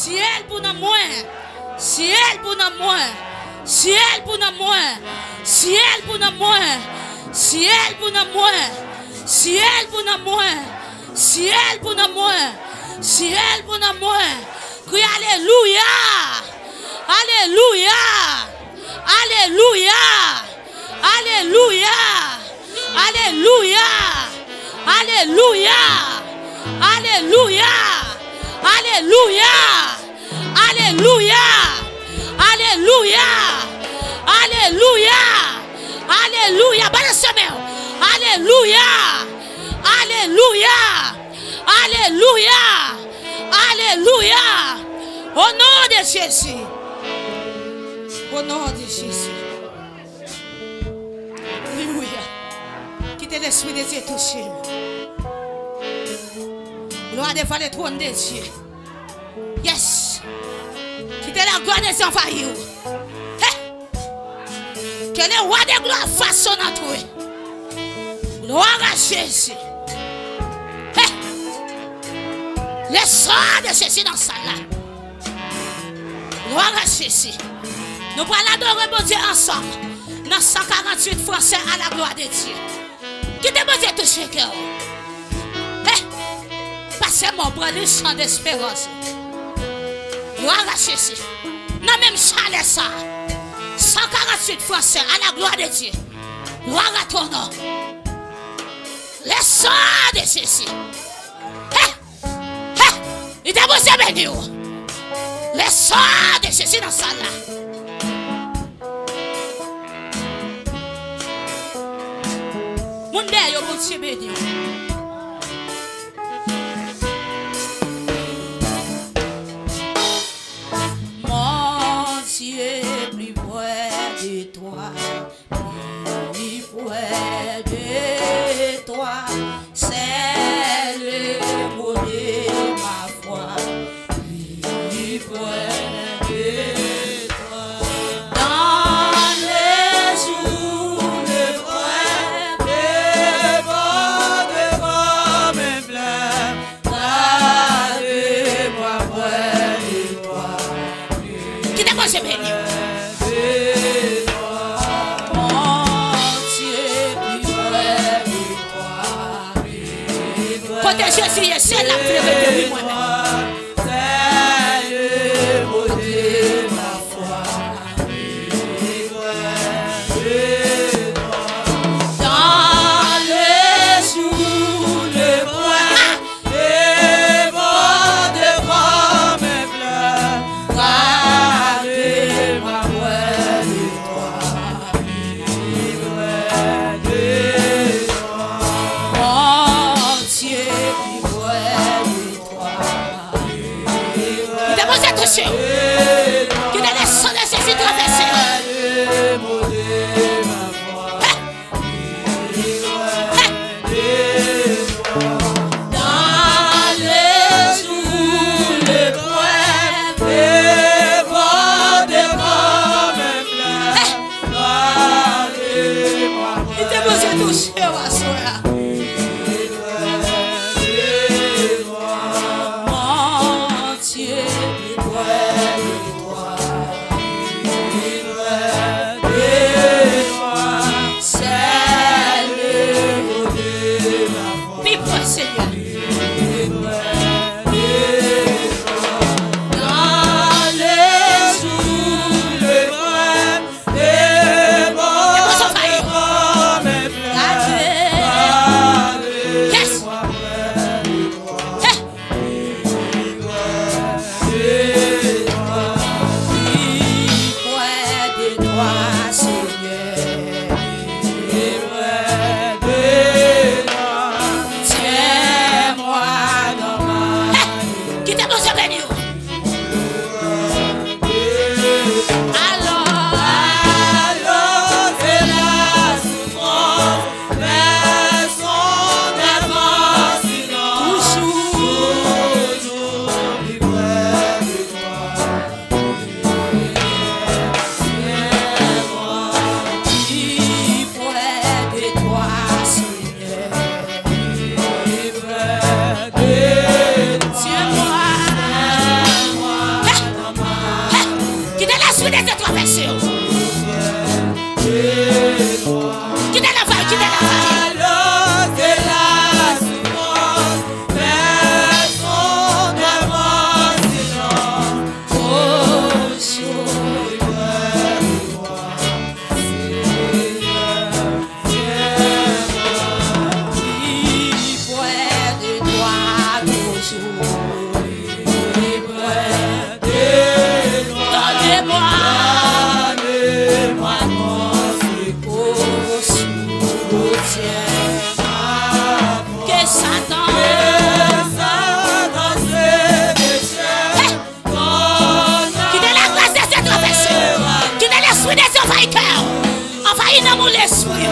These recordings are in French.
Ciel pour nous moins. Ciel pour nous moins. Ciel pour nous moins. Ciel pour nous moins. Ciel pour nous moins. Ciel pour nous moins. Ciel pour nous moins. Ciel pour nous moins. Crie alléluia. Alléluia. Alléluia. Alléluia. Alléluia. Alléluia. Alléluia. Alléluia. Alléluia. Alléluia. Alléluia. Alléluia. Bonne semaine. Alléluia. Alléluia. Alléluia. Alléluia. Au nom de Jésus. Au nom de Jésus. Alléluia. Quittez l'esprit de Dieu touché. Gloire devant le trône de Dieu. Yes. Quittez la gloire des envahis. Que le roi de gloire façonne à toi. Gloire à Jésus. Le sang de Jésus dans sa là. Gloire à Jésus. Nous allons adorer mon Dieu ensemble. Dans 148 français à la gloire de Dieu. Qui te mon Dieu toucher cœur. Passez-moi pour le chant d'espérance. Gloire à Jésus. Non même chalet ça. 148 français à la gloire de Dieu. Gloire à ton nom. Le sang de Jésus. Il t'a posé béni. Le sang de Jésus dans sa là. Mon Dieu, mon Dieu béni. Mon Dieu, plus près de toi, plus près de toi, c'est le mot de ma foi, plus près de toi. Dans les jours de devant mes fleurs, garde-moi près de toi. Qui t'a mangé béni? Côté Jésus, c'est la prière de oui moi-même. C'est le mot de ma foi. Dans les jours de devant mes fleurs, garde-moi près de toi. Mon Dieu, plus près de toi. envahit cœur. Envahit dans mon esprit.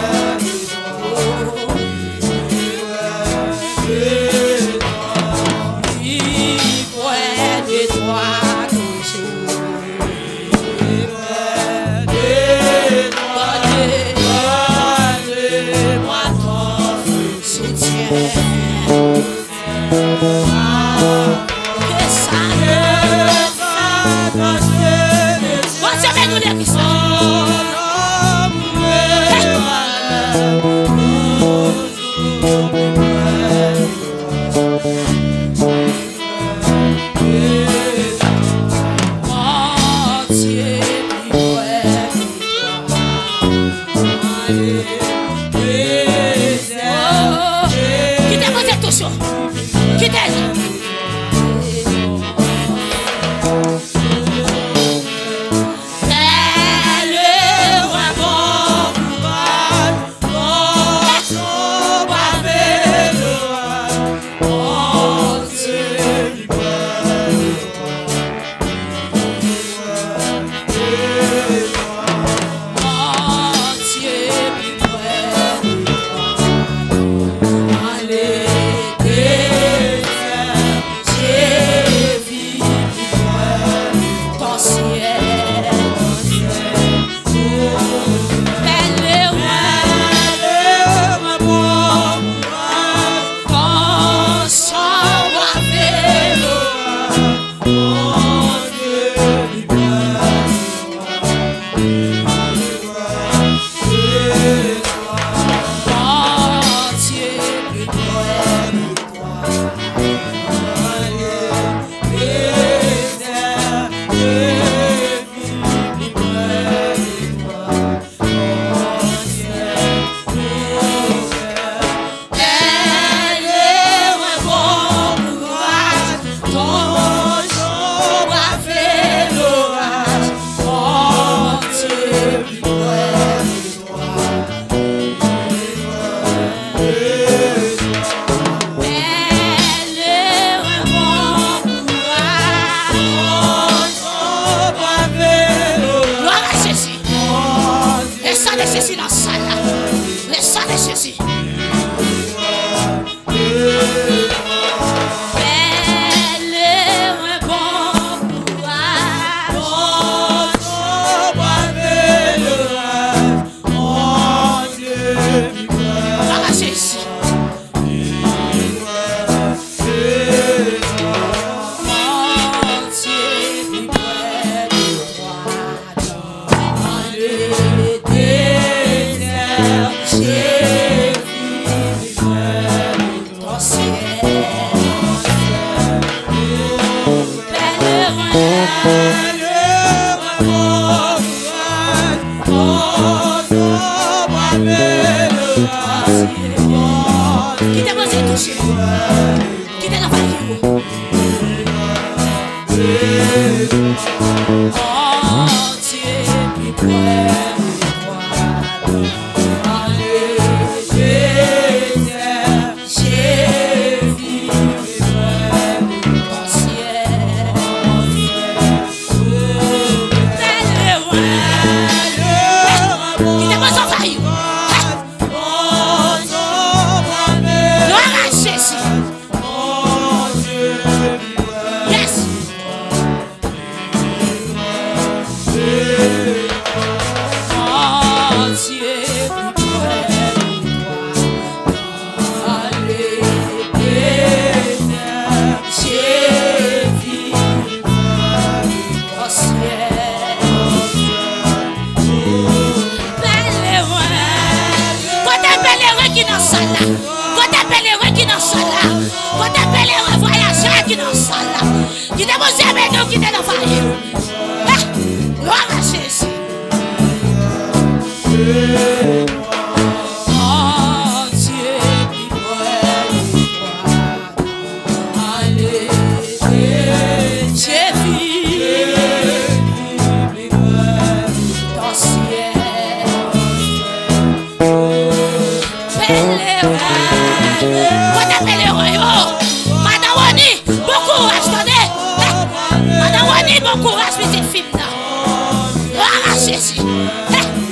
Bon courage, petite fille. Gloire à Jésus.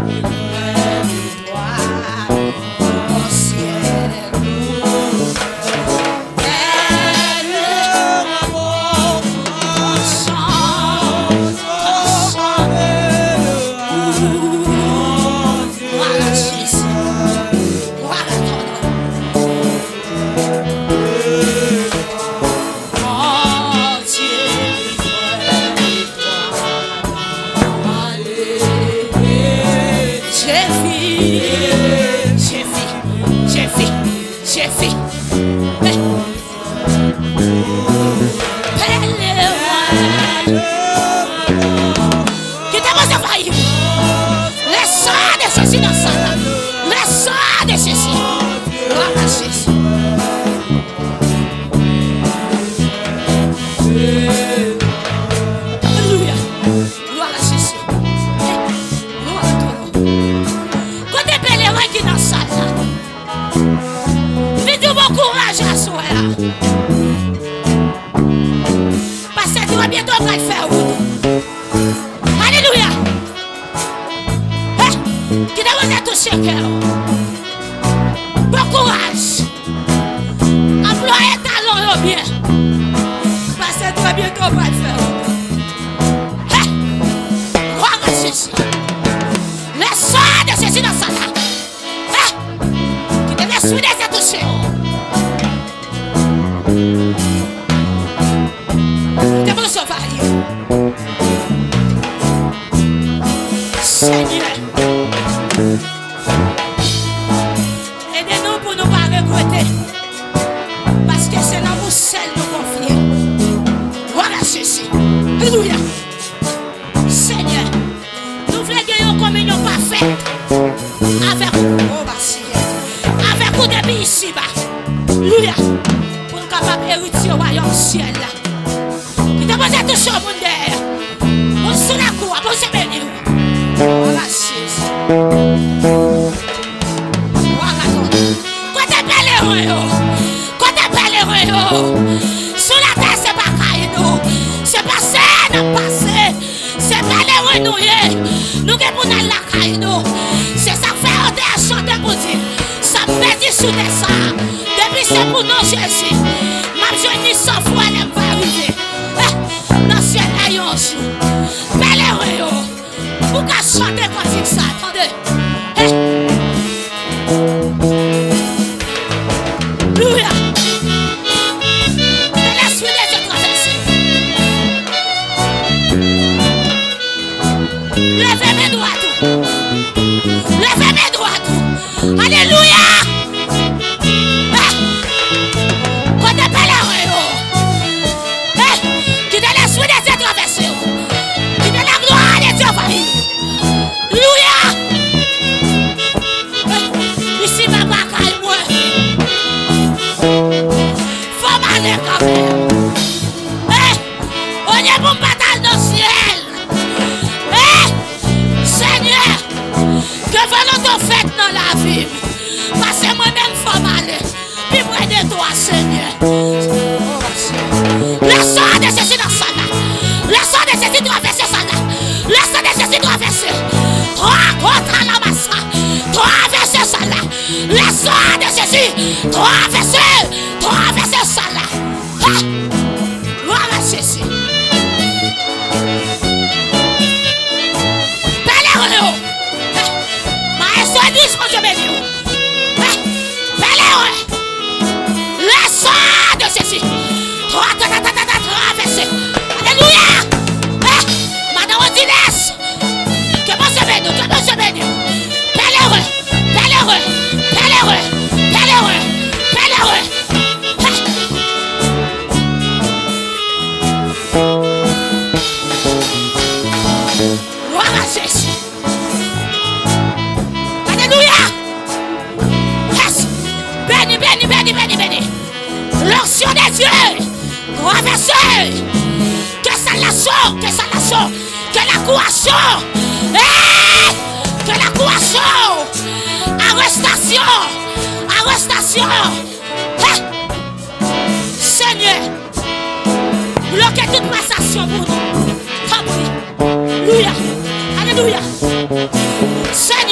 Alléluia.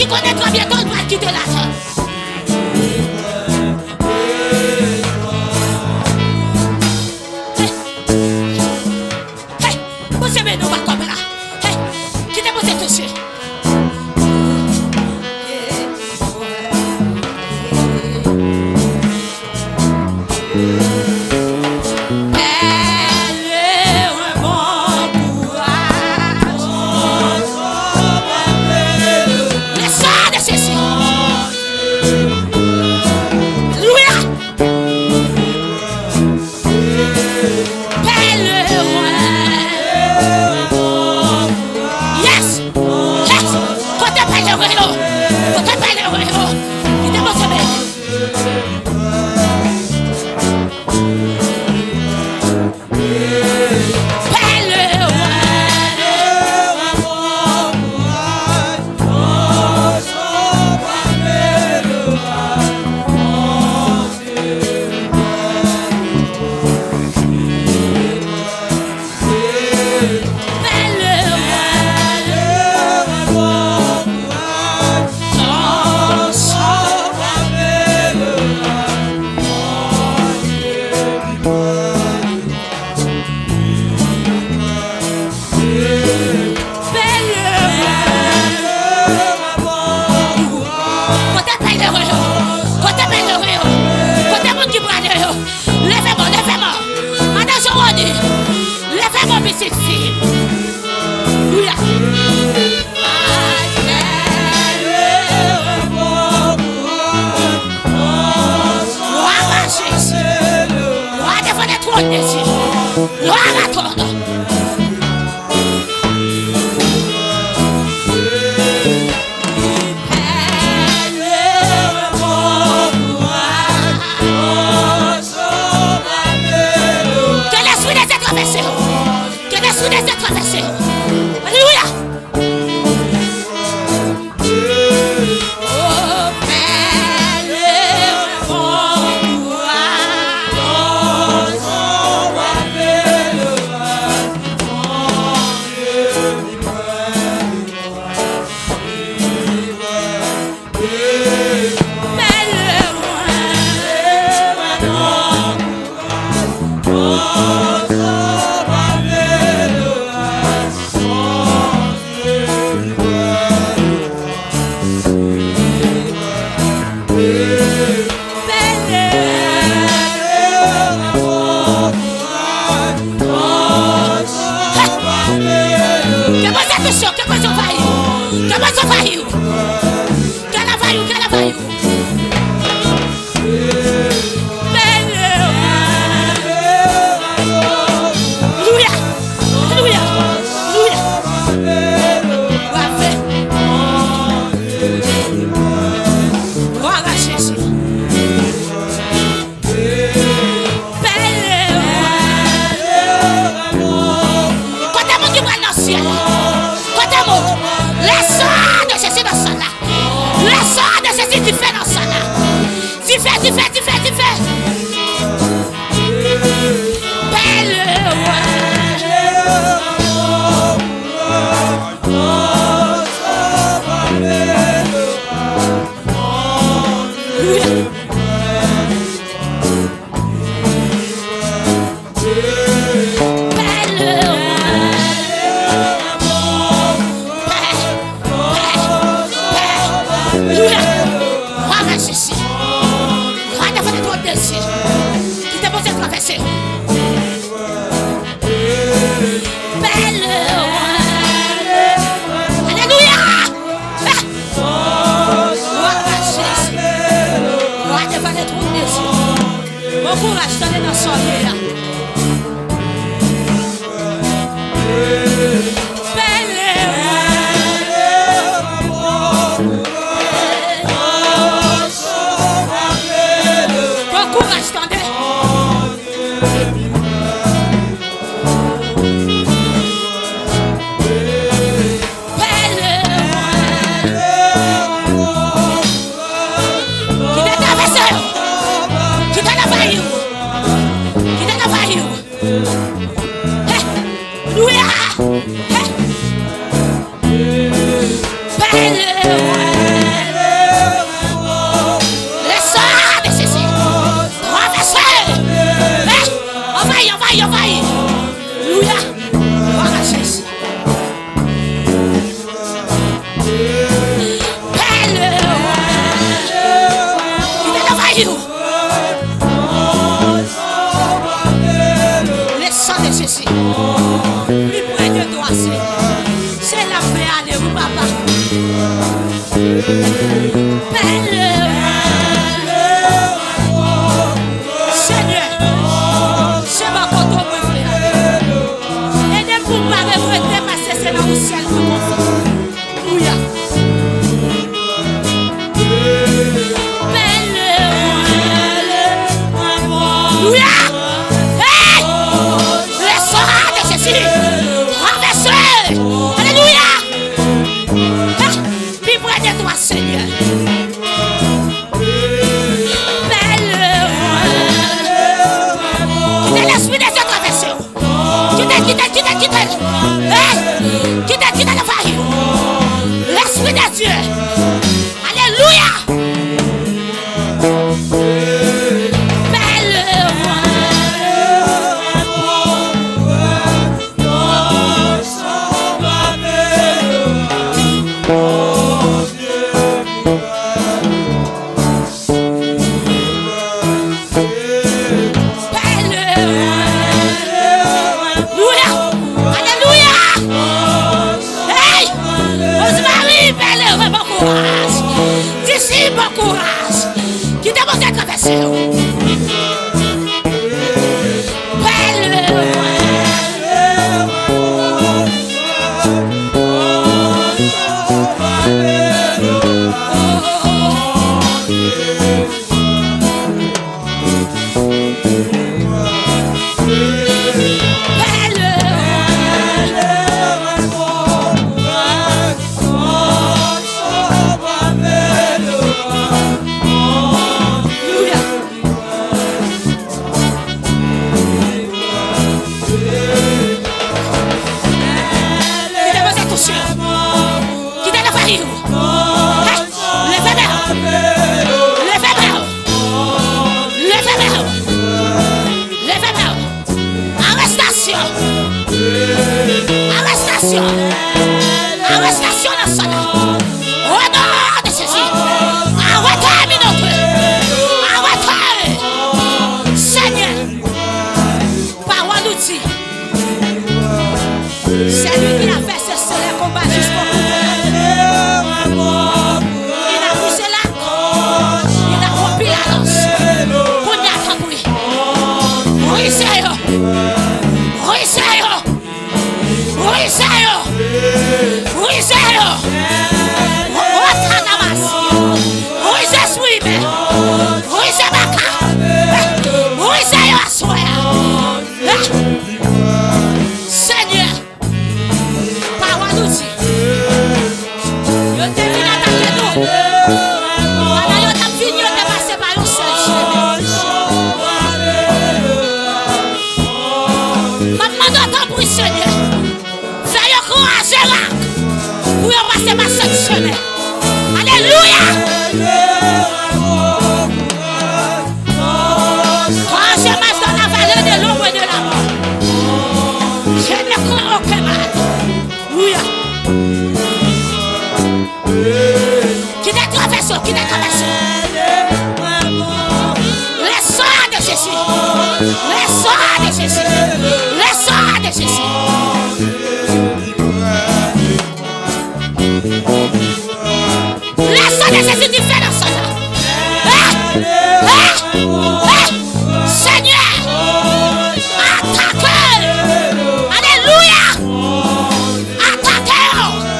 qui connaît très bien qu'on va quitter la terre. Hey, vous aimez nous, comme là. Hey, qui t'a posé toucher? Arrestation dans ça. Au nom de Jésus. Arrêtez, minotre. Arrêtez. Seigneur. Parole nous dit. C'est lui qui a fait ce seul combat jusqu'au bout. Il a poussé la corde. Il a rompu la lance. Pour n'y accabouer. Oui, c'est eux. Oui, c'est eux. Oui, c'est eux. Oui, c'est eux. Oui, c'est Swimmer. Oui, c'est Baka. Oui, c'est eux. Seigneur. Parole nous dit. Yo te venu attaquer nous. Voilà, yo t'a fini, yo te passé par un seul chemin. Maman doit t'en bruit, Seigneur. Fais yo courage là. Pour yo passer par ce chemin. Alléluia. Quand je marche dans la vallée de l'ombre et de la mort, je ne crains aucun mal. Alléluia. Qui t'a traversé, qui t'a traversé. Le sang de Jésus. Le sang de Jésus. Le sang de Jésus. Le sang de Jésus qui fait le sang là. Seigneur. Attaquez. Alléluia. Attaquez.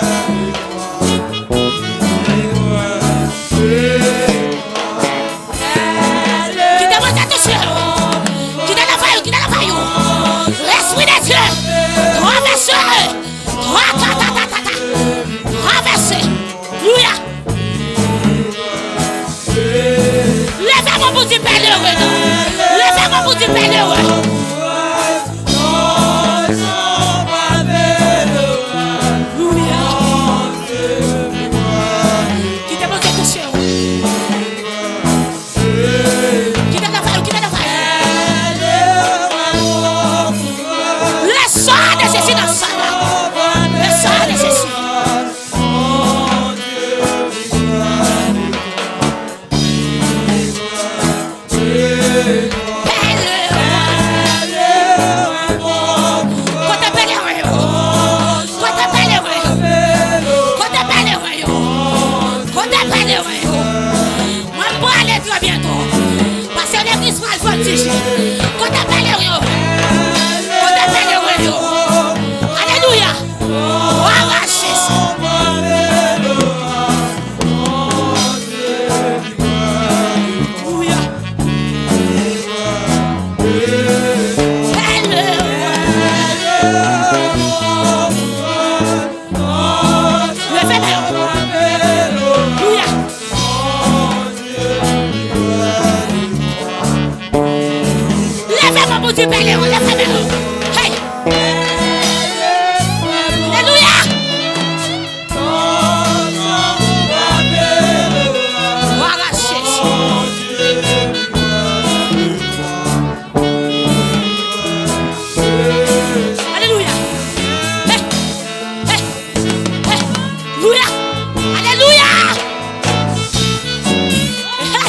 Qui t'a monté toucher. Qui t'a la faille. Qui t'a la faille. L'esprit de Dieu. Traversez. Traversez. Alléluia. Levez mon bout du père heureux. Levez mon bout du père heureux. Qui t'a monté toucher. Qui t'a la faille. Qui t'a la faille. Le sang de Jésus dans ça. Le sang de Jésus. Alléluia. Tu peux aller où la famille. Hey. Alléluia. Voilà Jésus. Alléluia. Hey. Hey. Hey. Alléluia. Alléluia. Hey.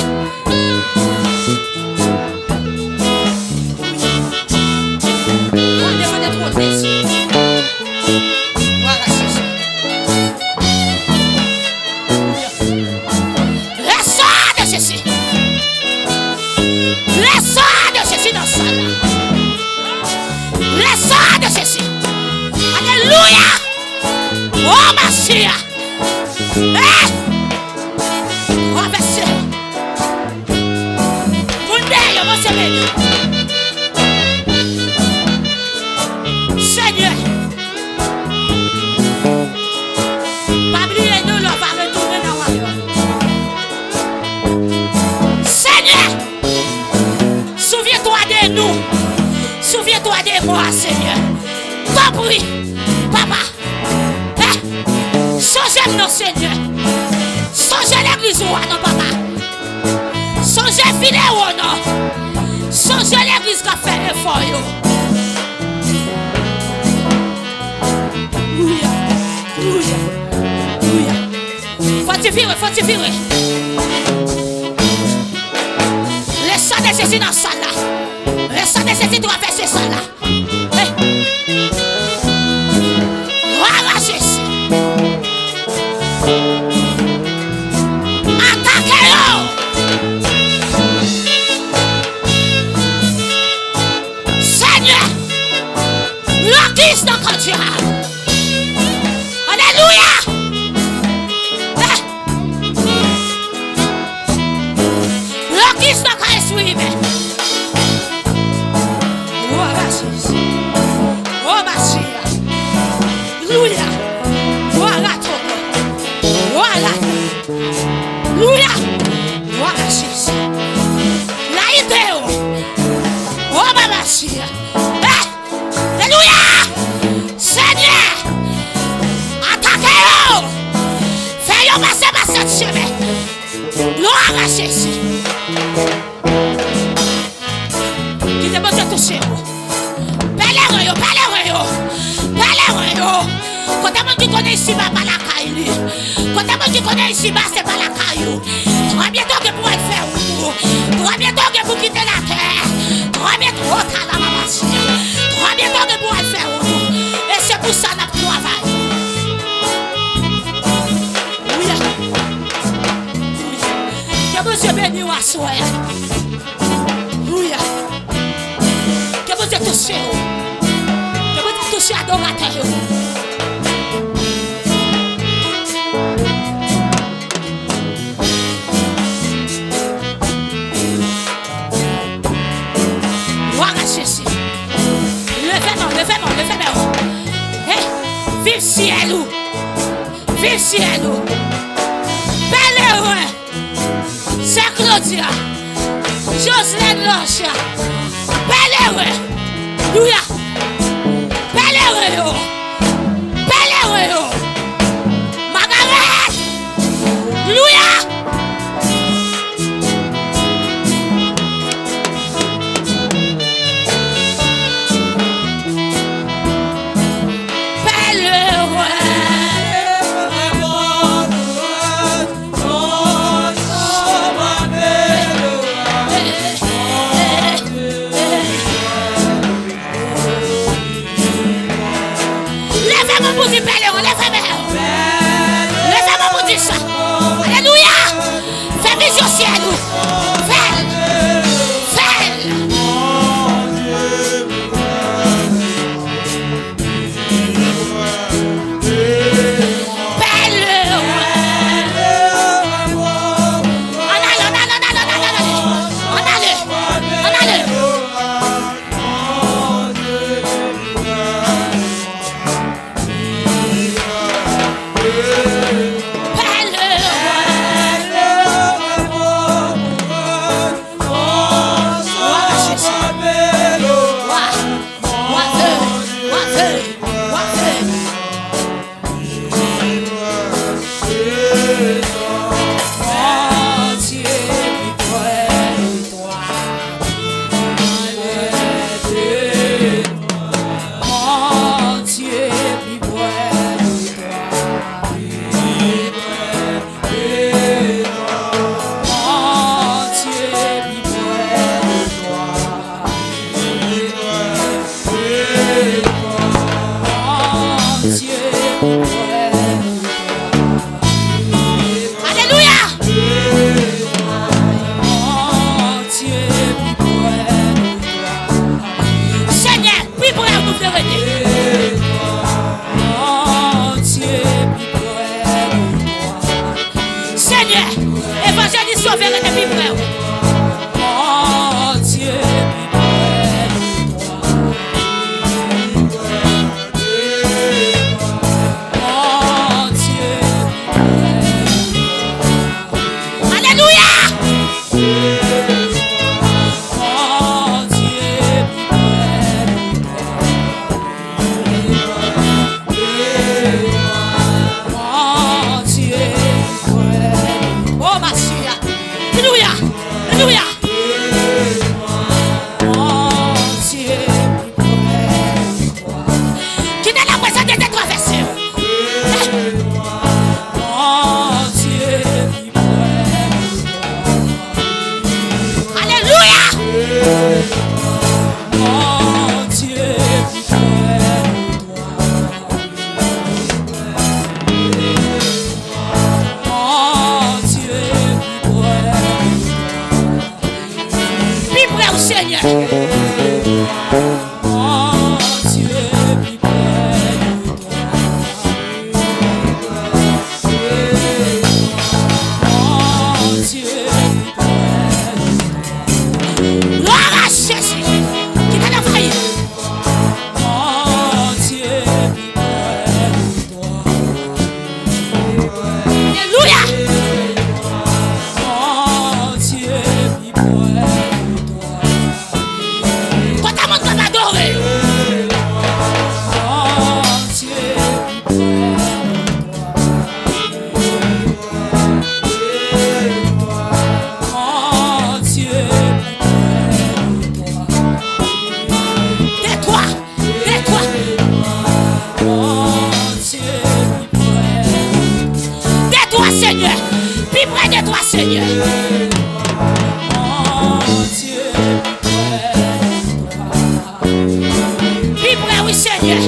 Oh, Massia! Renversez! Mondeio, você mesmo! Seigneur! Pablier nous, l'on va retourner dans la rue. Seigneur! Souviens-toi de nous! Souviens-toi de moi, Seigneur! Compris, Papa! Songez-nous, Seigneur. Songez l'église, non, papa. Songez vidéo, non. Songez l'église qui a fait effort. Oui. tu virer. Le sang de Jésus dans ça là. Le sang de Jésus doit faire ce sang là. Voilà Jésus. Attaquez-le. Seigneur, l'orchestre dans le diable. Alléluia. L'orchestre dans le suivre. Voilà Jésus. Oh Massia. Alléluia. Voilà ton nom. Voilà. Alléluia. Voilà Jésus. La idée. Oh Massia. Alléluia. Seigneur. Attaquez-le. Fais-le passer par cette chemin. Gloire à Jésus. Qui te besoin de toucher. Parlez-moi. Quand tu qui connais ici, pas la caille. Quand tu qui connais ici, c'est pas la caille. Très bientôt que pour être faire ou très bientôt que pour quitter la terre. Très bientôt que la maman. Très bientôt que pour être faire ou et c'est pour ça qu'on travaille. Oui. Que Monsieur béni ou assoie. Oui. Que Monsieur touche. Que Monsieur touche adorateur. Vive ciel, vive ciel, belle c'est Claudia, Jocelyne Lancha, belle Louia, belle Margaret, Louia. Alléluia. Fais vision ciel. Fais. toi, Seigneur. Plus près, oui, Seigneur.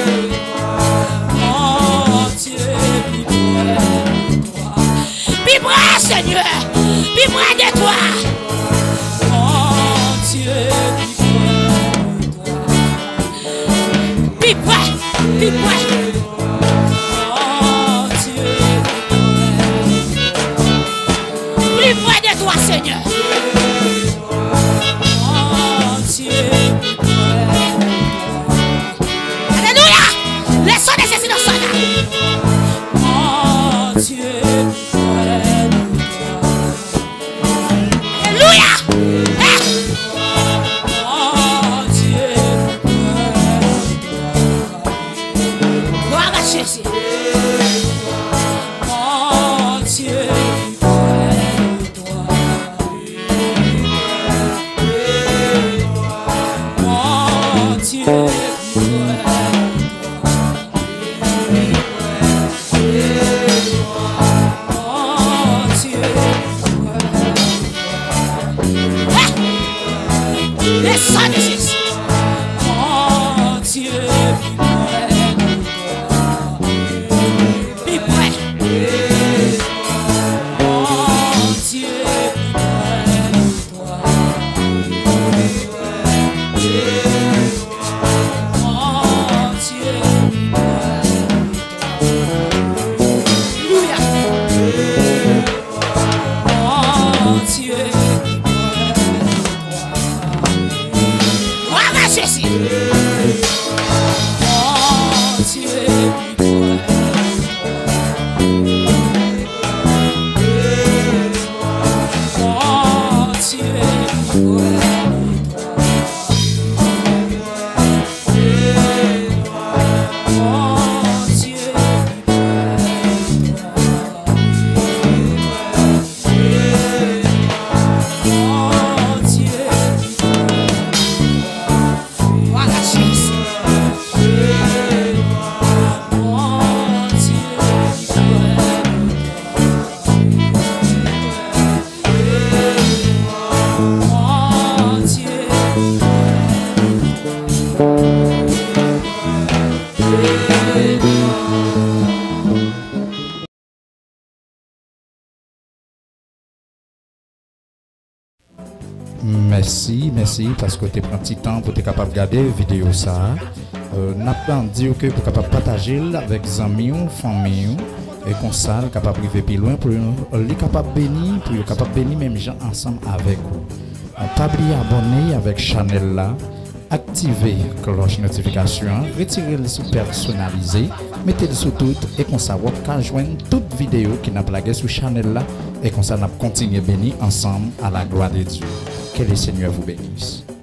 Plus près, Seigneur. Plus près de toi. Plus près, plus près. Plus près de toi, Seigneur. Alléluia. Laissons des essais dans ça là. Alléluia. Gloire à Jésus. Le sang de Jésus. Plus près. Gloire à Jésus. Gloire à Jésus. Merci parce que tu prends un petit temps pour être capable de regarder la vidéo ça. N'a pas dire que pour capable partager avec amis ou famille et comme ça capable arriver plus loin pour les capable bénir pour capable bénir même gens ensemble avec vous. Pas oublier abonner avec channel là, activer cloche notification, retirer le sous personnalisé, mettez le sous tout et comme ça vous pouvez joindre toute vidéo qui n'a plagué sur channel là et comme ça n'a continuer bénir ensemble à la gloire de Dieu. Que le Seigneur vous bénisse.